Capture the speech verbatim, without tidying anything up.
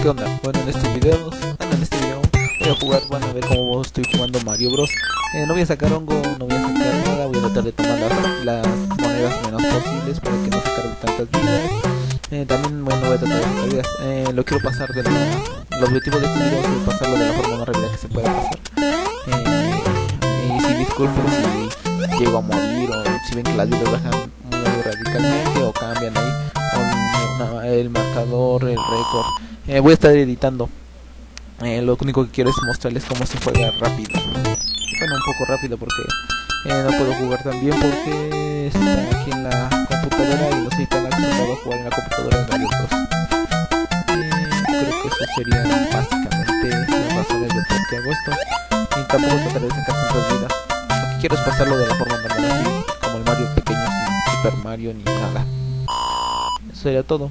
¿Qué onda? Bueno, en este video, bueno, en este video voy a jugar, van a ver cómo estoy jugando Mario Bros. Eh, no voy a sacar hongo, no voy a sacar nada, voy a tratar de tomar las, las monedas menos posibles para que no se carguen tantas vidas. Eh, también, bueno, voy a tratar de sacar vidas. Eh, lo quiero pasar de la... El objetivo de este video es pasarlo de la forma más rápida que se pueda pasar. Eh, y si disculpen si llego a morir o si ven que las vidas bajan muy radicalmente o cambian ahí con una, el marcador, el récord. Eh, voy a estar editando. Eh, lo único que quiero es mostrarles cómo se juega rápido. Bueno, un poco rápido porque eh, no puedo jugar tan bien porque está aquí en la computadora y no soy tan acostumbrado a jugar en la computadora de Mario Bros. Eh, creo que eso serían básicamente las razones de por qué hago esto. Y tampoco trataré de sacar tantas vidas. Lo que quiero es pasarlo de la forma normal, así como el Mario pequeño, sin Super Mario ni nada. Eso sería todo.